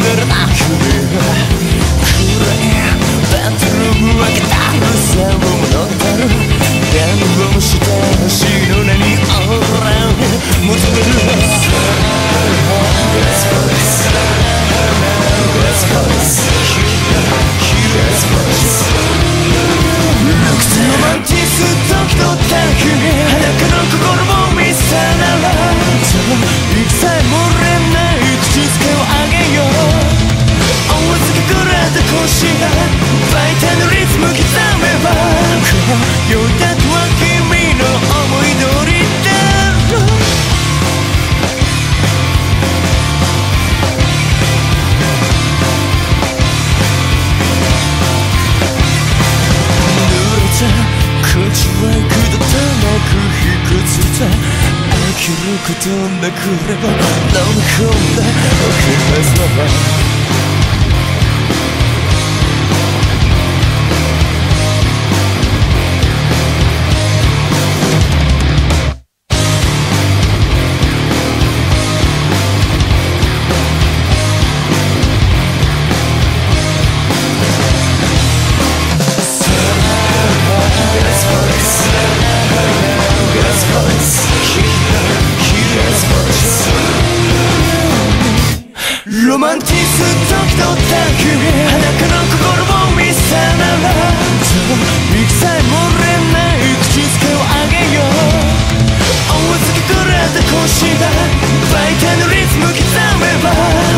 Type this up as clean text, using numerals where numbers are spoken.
きることなくれば飲み込んでおきますのロマンティス時とたく裸の心を見せなら息さえ漏れない口づけをあげよう思いつきくれた腰だバイタのリズム刻めば